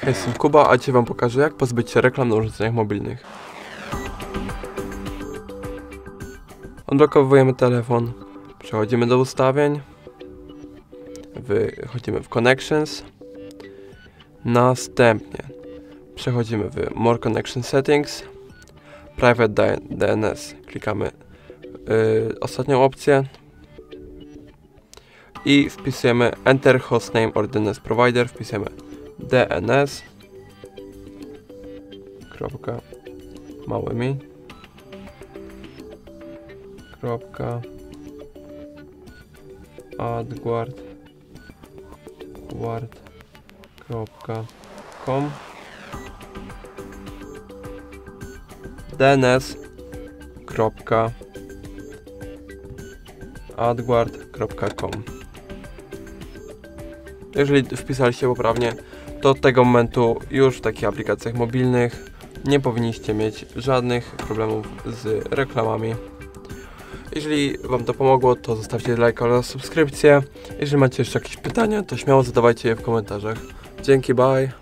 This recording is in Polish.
Hej, jestem Kuba, a dzisiaj wam pokażę, jak pozbyć się reklam na urządzeniach mobilnych. Odblokowujemy telefon, przechodzimy do ustawień, wchodzimy w Connections, następnie przechodzimy w More Connection Settings, Private DNS, klikamy ostatnią opcję i wpisujemy Enter Hostname or DNS Provider, wpisujemy DNS kropka małymi kropka adguard.com dns.adguard.com. Jeżeli wpisaliście poprawnie, to od tego momentu już w takich aplikacjach mobilnych nie powinniście mieć żadnych problemów z reklamami. Jeżeli wam to pomogło, to zostawcie lajka oraz subskrypcję. Jeżeli macie jeszcze jakieś pytania, to śmiało zadawajcie je w komentarzach. Dzięki, bye!